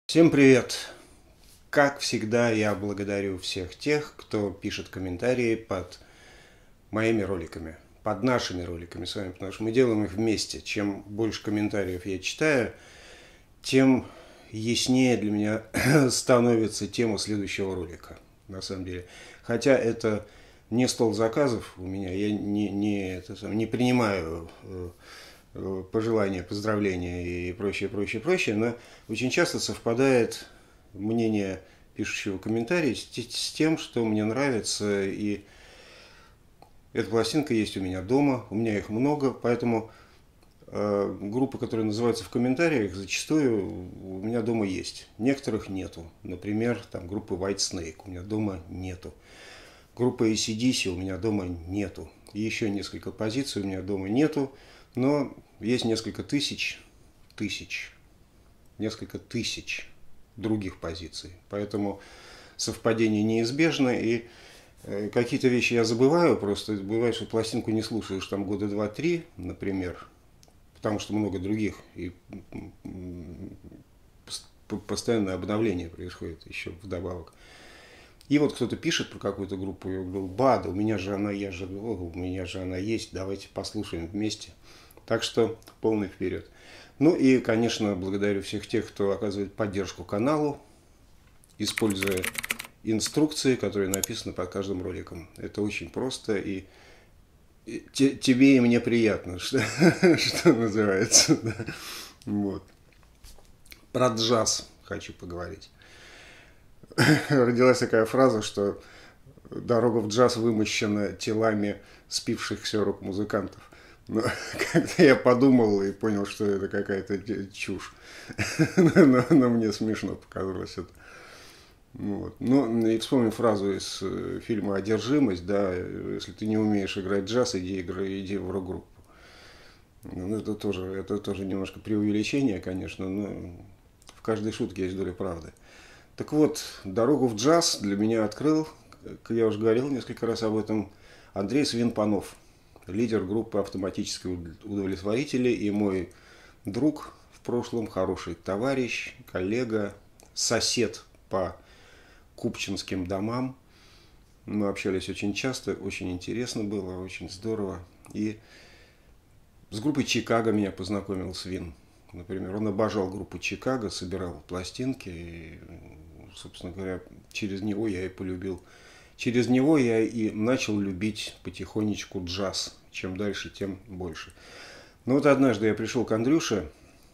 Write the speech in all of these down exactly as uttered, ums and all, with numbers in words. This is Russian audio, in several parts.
Всем привет! Как всегда, я благодарю всех тех, кто пишет комментарии под моими роликами, под нашими роликами с вами, потому что мы делаем их вместе. Чем больше комментариев я читаю, тем яснее для меня становится тема следующего ролика, на самом деле. Хотя это не стол заказов у меня, я не, не, это, не принимаю пожелания, поздравления и прочее, прочее, прочее, но очень часто совпадает мнение пишущего комментарий с, с тем, что мне нравится, и эта пластинка есть у меня дома, у меня их много, поэтому э, группы, которые называются в комментариях, зачастую у меня дома есть. Некоторых нету. Например, там группы White Snake у меня дома нету. Группы эй си ди си у меня дома нету. И еще несколько позиций у меня дома нету. Но есть несколько тысяч, тысяч, несколько тысяч других позиций. Поэтому совпадение неизбежно. И э, какие-то вещи я забываю. Просто бывает, что пластинку не слушаешь там года два-три, например. Потому что много других. И постоянное обновление происходит еще вдобавок. И вот кто-то пишет про какую-то группу, я говорю, ба, да у меня же она, я же, у меня же она есть, давайте послушаем вместе. Так что полный вперед. Ну и, конечно, благодарю всех тех, кто оказывает поддержку каналу, используя инструкции, которые написаны под каждым роликом. Это очень просто, и тебе и мне приятно, что, что называется. Да. Вот. Про джаз хочу поговорить. Родилась такая фраза, что дорога в джаз вымощена телами спившихся рок-музыкантов. Но когда я подумал и понял, что это какая-то чушь, но, но мне смешно показалось это. Вот. Ну, и вспомним фразу из фильма «Одержимость», да, если ты не умеешь играть джаз, иди, играй, иди в рок-группу. Ну, это тоже, это тоже немножко преувеличение, конечно, но в каждой шутке есть доля правды. Так вот, дорогу в джаз для меня открыл, как я уже говорил несколько раз об этом, Андрей Свинпанов, лидер группы «Автоматические удовлетворители» и мой друг в прошлом, хороший товарищ, коллега, сосед по Купчинским домам. Мы общались очень часто, очень интересно было, очень здорово. И с группой «Чикаго» меня познакомил Свин. Например, он обожал группу «Чикаго», собирал пластинки, и, собственно говоря, через него я и полюбил. Через него я и начал любить потихонечку джаз. Чем дальше, тем больше. Но вот однажды я пришел к Андрюше,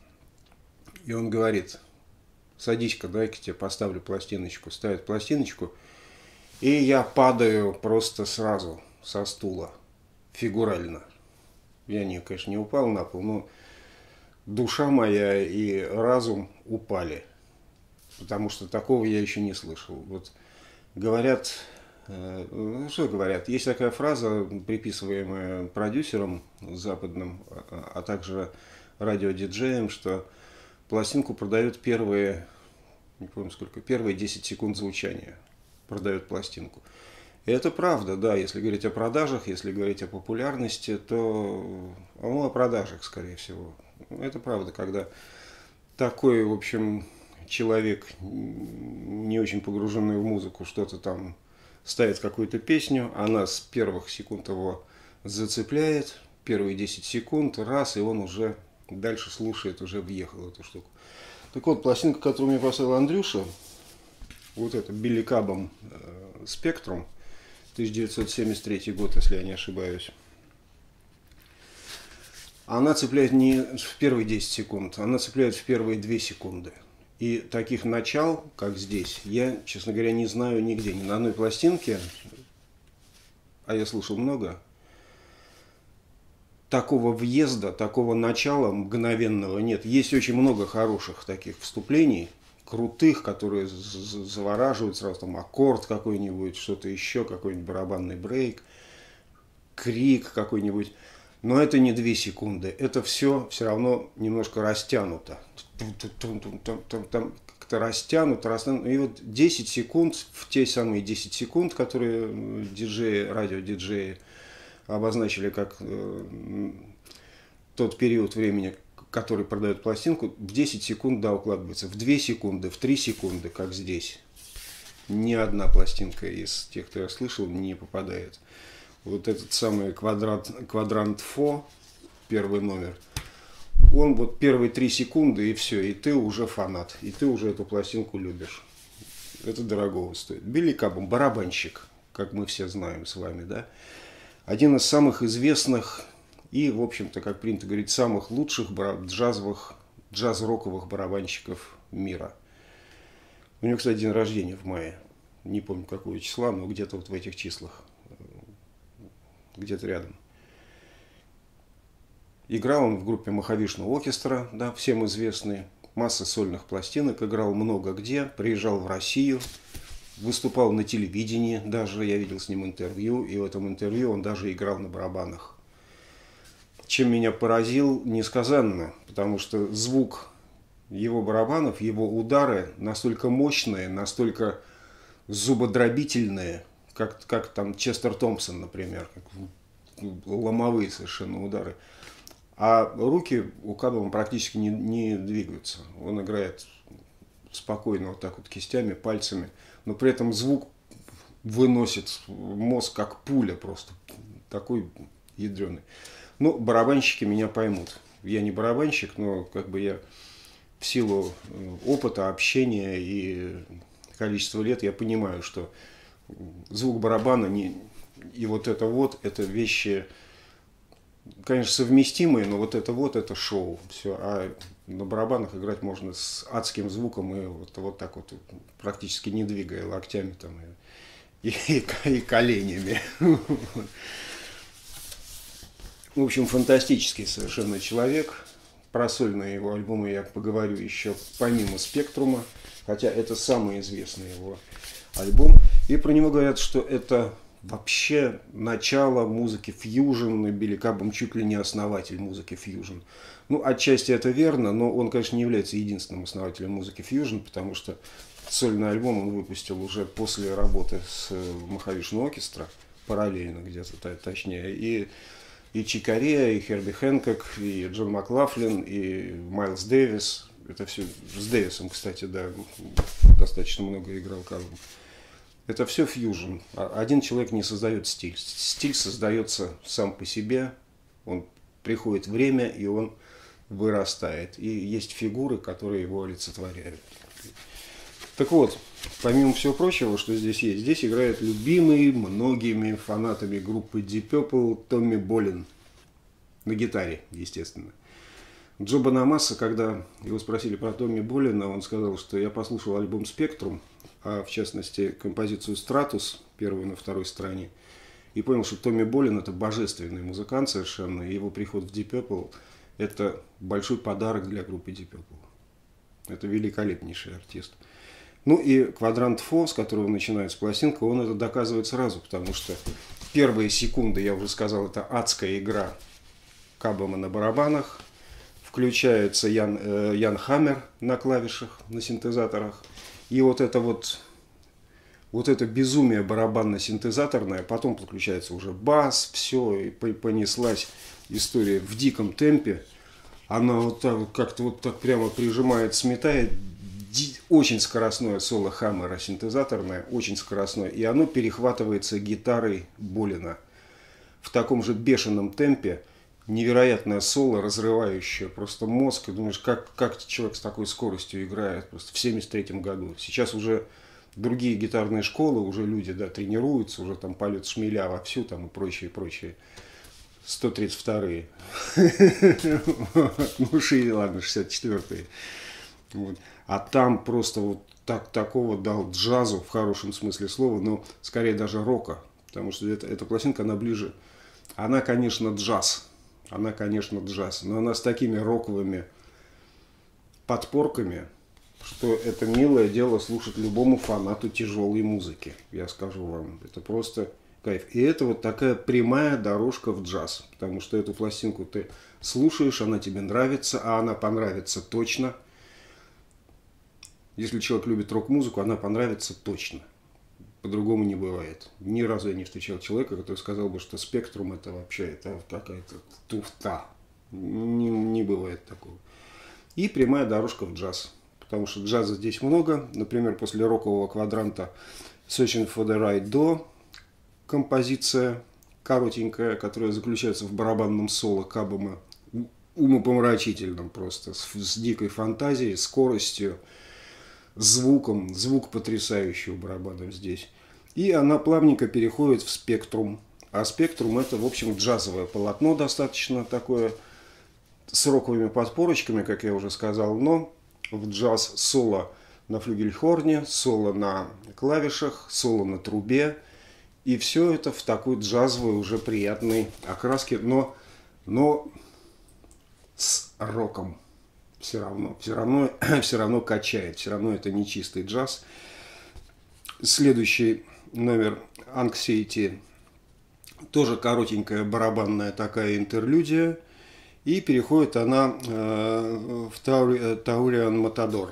и он говорит, садись-ка, дай-ка тебе поставлю пластиночку. Ставит пластиночку, и я падаю просто сразу со стула, фигурально. Я, не, конечно, не упал на пол, но душа моя и разум упали. Потому что такого я еще не слышал. Вот говорят, ну, что говорят, есть такая фраза, приписываемая продюсерам западным, а также радиодиджеям, что пластинку продают первые, не помню сколько, первые десять секунд звучания. Продают пластинку. И это правда, да, если говорить о продажах, если говорить о популярности, то ну, о продажах, скорее всего. Это правда, когда такой, в общем, человек, не очень погруженный в музыку, что-то там ставит какую-то песню, она с первых секунд его зацепляет, первые десять секунд, раз, и он уже дальше слушает, уже въехал в эту штуку. Так вот, пластинка, которую мне поставил Андрюша, вот это Билли Кабом «Спектрум», тысяча девятьсот семьдесят третий год, если я не ошибаюсь. Она цепляет не в первые десять секунд, она цепляет в первые две секунды. И таких начал, как здесь, я, честно говоря, не знаю нигде, ни на одной пластинке, а я слушал много, такого въезда, такого начала мгновенного нет. Есть очень много хороших таких вступлений, крутых, которые завораживают, сразу там аккорд какой-нибудь, что-то еще, какой-нибудь барабанный брейк, крик какой-нибудь. Но это не две секунды, это все все равно немножко растянуто. Там как-то растянуто, растянуто. И вот десять секунд, в те самые десять секунд, которые диджеи, радиодиджеи обозначили как э, тот период времени, который продает пластинку, в десять секунд, да, укладывается, в две секунды, в три секунды, как здесь. Ни одна пластинка из тех, кто я слышал, не попадает. Вот этот самый квадрат, квадрант Фо, первый номер, он вот первые три секунды, и все, и ты уже фанат, и ты уже эту пластинку любишь. Это дорогого стоит. Билли Кабом, барабанщик, как мы все знаем с вами, да. Один из самых известных и, в общем-то, как принято говорить, самых лучших джазовых, джаз-роковых барабанщиков мира. У него, кстати, день рождения в мае. Не помню, какого числа, но где-то вот в этих числах. Где-то рядом. Играл он в группе Махавишну Оркестра, да, всем известный. Масса сольных пластинок. Играл много где. Приезжал в Россию. Выступал на телевидении. Даже я видел с ним интервью. И в этом интервью он даже играл на барабанах. Чем меня поразил несказанно. Потому что звук его барабанов, его удары настолько мощные, настолько зубодробительные, как, как там Честер Томпсон, например, как ломовые совершенно удары. А руки у Каба практически не, не двигаются. Он играет спокойно вот так вот кистями, пальцами, но при этом звук выносит мозг как пуля просто. Такой ядреный. Ну, барабанщики меня поймут. Я не барабанщик, но как бы я в силу опыта, общения и количества лет я понимаю, что звук барабана не, и вот это вот, это вещи, конечно, совместимые, но вот это вот, это шоу. Все. А на барабанах играть можно с адским звуком и вот, вот так вот, практически не двигая локтями там, и, и, и коленями. В общем, фантастический совершенно человек. Про сольные его альбомы я поговорю еще помимо «Спектрума», хотя это самый известный его альбом. И про него говорят, что это вообще начало музыки фьюжн, и Билли Кабом чуть ли не основатель музыки фьюжн. Ну, отчасти это верно, но он, конечно, не является единственным основателем музыки фьюжн, потому что сольный альбом он выпустил уже после работы с Махавишну Оркестра, параллельно где-то, точнее, и... И Чик Кореа, и Херби Хэнкок, и Джон Маклафлин, и Майлз Дэвис. Это все с Дэвисом, кстати, да, достаточно много играл Кабом. Это все фьюжн. Один человек не создает стиль. Стиль создается сам по себе. Он приходит время, и он вырастает. И есть фигуры, которые его олицетворяют. Так вот, помимо всего прочего, что здесь есть, здесь играет любимый многими фанатами группы Deep Purple Томми Болин. На гитаре, естественно. Джо Бонамасса, когда его спросили про Томми Болина, он сказал, что я послушал альбом «Спектрум», а в частности композицию «Стратус», первую на второй стороне, и понял, что Томми Болин – это божественный музыкант совершенно, и его приход в Deep Purple – это большой подарок для группы Deep Purple. Это великолепнейший артист. Ну и «Квадрант Фо», с которого начинается пластинка, он это доказывает сразу, потому что первые секунды, я уже сказал, это адская игра Кабома на барабанах, включается Ян, э, Ян Хаммер на клавишах, на синтезаторах, и вот это вот, вот это безумие барабанно-синтезаторное, потом подключается уже бас, все, и понеслась история в диком темпе, она вот так как-то вот так прямо прижимает, сметает. Очень скоростное соло Хаммера синтезаторное, очень скоростное, и оно перехватывается гитарой Болина в таком же бешеном темпе. Невероятное соло, разрывающее просто мозг. И думаешь, как, как человек с такой скоростью играет просто в семьдесят третьем году. Сейчас уже другие гитарные школы, уже люди, да, тренируются, уже там полет шмеля вовсю там и прочее, прочее. сто тридцать вторые. Ну, шире, ладно, шестьдесят четвёртые. Вот. А там просто вот так, такого дал джазу в хорошем смысле слова, но скорее даже рока, потому что это, эта пластинка, она ближе. Она, конечно, джаз, она, конечно, джаз, но она с такими роковыми подпорками, что это милое дело слушать любому фанату тяжелой музыки, я скажу вам. Это просто кайф. И это вот такая прямая дорожка в джаз, потому что эту пластинку ты слушаешь, она тебе нравится, а она понравится точно. Если человек любит рок-музыку, она понравится точно. По-другому не бывает. Ни разу я не встречал человека, который сказал бы, что «Спектрум» это вообще это какая-то туфта. Не, не бывает такого. И прямая дорожка в джаз. Потому что джаза здесь много. Например, после рокового квадранта Searching for the Right Door композиция коротенькая, которая заключается в барабанном соло Кабама, умопомрачительном просто, с, с дикой фантазией, скоростью, звуком. Звук потрясающий у барабанов здесь. И она плавненько переходит в спектрум. А спектрум — это, в общем, джазовое полотно достаточно такое, с роковыми подпорочками, как я уже сказал, но в джаз соло на флюгельхорне, соло на клавишах, соло на трубе. И все это в такой джазовой, уже приятной окраске, но, но с роком. Все равно, все равно, все равно качает, все равно это не чистый джаз. Следующий номер Anxiety, тоже коротенькая барабанная такая интерлюдия. И переходит она э, в Taurian Matador,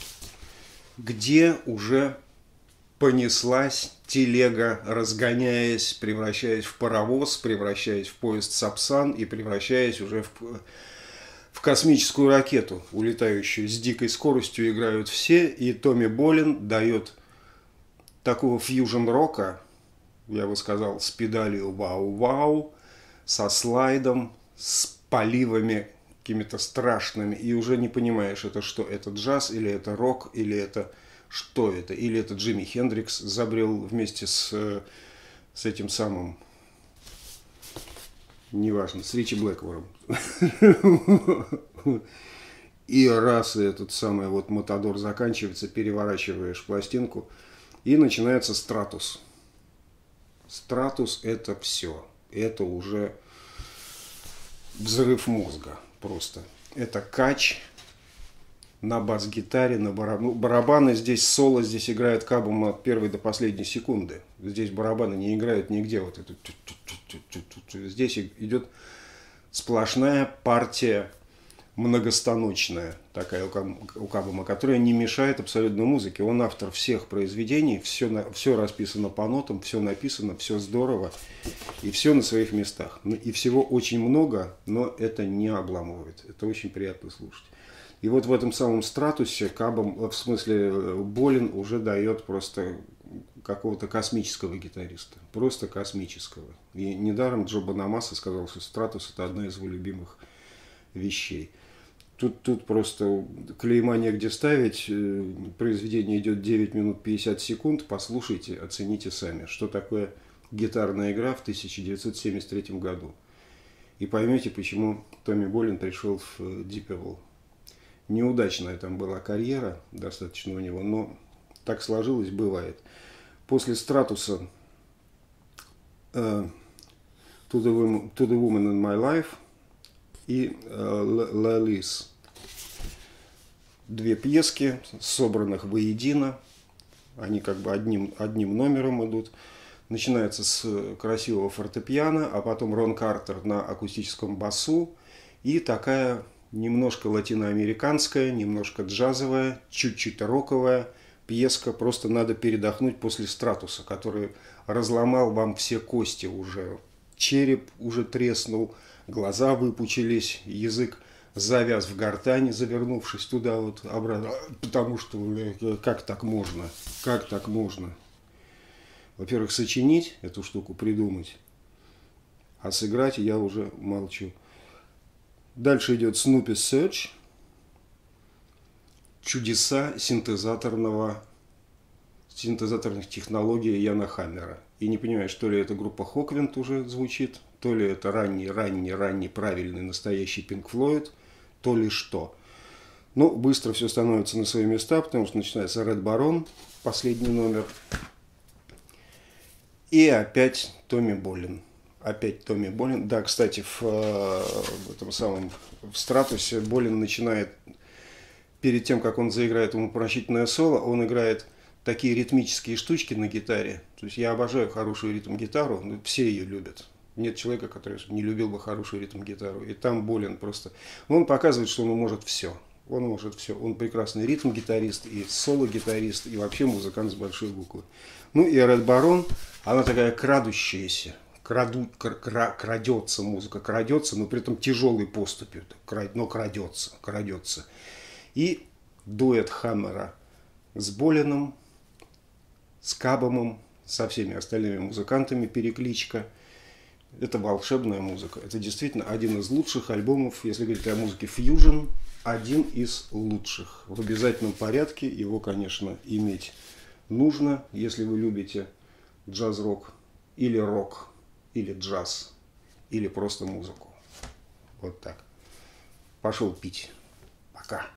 где уже понеслась телега, разгоняясь, превращаясь в паровоз, превращаясь в поезд Сапсан и превращаясь уже в, в космическую ракету, улетающую с дикой скоростью. Играют все, и Томми Болин дает такого фьюжн-рока, я бы сказал, с педалью вау-вау, со слайдом, с поливами какими-то страшными, и уже не понимаешь, это что, это джаз, или это рок, или это что это, или это Джимми Хендрикс забрел вместе с, с этим самым, неважно, с Ричи Блэкмором. И раз этот самый вот Матадор заканчивается, переворачиваешь пластинку, и начинается Стратус. Стратус — это все, это уже взрыв мозга просто. Это кач на бас-гитаре, на бараб... ну, барабаны здесь, соло здесь играет Кабам от первой до последней секунды. Здесь барабаны не играют нигде. Вот это... Здесь идет сплошная партия многостаночная такая у Кабама, которая не мешает абсолютно музыке. Он автор всех произведений, все, на... все расписано по нотам, все написано, все здорово. И все на своих местах. И всего очень много, но это не обламывает. Это очень приятно слушать. И вот в этом самом Стратусе Кабам, в смысле Болин, уже дает просто какого-то космического гитариста. Просто космического. И недаром Джо Бонамасса сказал, что Стратус — это одна из его любимых вещей. Тут, тут просто клейма негде ставить. Произведение идет девять минут пятьдесят секунд. Послушайте, оцените сами, что такое гитарная игра в тысяча девятьсот семьдесят третьем году. И поймете, почему Томми Болин пришел в Deep Evil. Неудачная там была карьера, достаточно у него, но так сложилось, бывает. После Стратуса uh, to, the woman, to the Woman in My Life и uh, La Lys. Две пьески, собранных воедино. Они как бы одним, одним номером идут. Начинается с красивого фортепиано, а потом Рон Картер на акустическом басу. И такая немножко латиноамериканская, немножко джазовая, чуть-чуть роковая пьеска. Просто надо передохнуть после Стратуса, который разломал вам все кости уже. Череп уже треснул, глаза выпучились, язык завяз в гортани, завернувшись туда вот обратно. Потому что как так можно? Как так можно? Во-первых, сочинить эту штуку, придумать, а сыграть я уже молчу. Дальше идет Snoopy Search. Чудеса синтезаторного, синтезаторных технологий Яна Хаммера. И не понимаешь, то ли это группа Хоквинд уже звучит, то ли это ранний, ранний, ранний, правильный, настоящий Pink Floyd, то ли что. Но быстро все становится на свои места, потому что начинается Red Baron, последний номер. И опять Томми Болин. Опять Томми Болин. Да, кстати, в, в этом самом в Стратусе Болин начинает, перед тем, как он заиграет умопомрачительное соло, он играет такие ритмические штучки на гитаре. То есть я обожаю хорошую ритм-гитару, но все ее любят. Нет человека, который не любил бы хорошую ритм-гитару. И там Болин просто... Он показывает, что он может все. Он может все. Он прекрасный ритм-гитарист и соло-гитарист, и вообще музыкант с большой буквы. Ну и Red Baron, она такая крадущаяся, краду, кра, крадется музыка, крадется, но при этом тяжелой поступью, но крадется, крадется. И дуэт Хаммера с Болиным, с Кабомом, со всеми остальными музыкантами, перекличка. Это волшебная музыка. Это действительно один из лучших альбомов, если говорить о музыке фьюжн, один из лучших. В обязательном порядке его, конечно, иметь нужно, если вы любите джаз-рок или рок, или джаз, или просто музыку. Вот так. Пошел пить. Пока.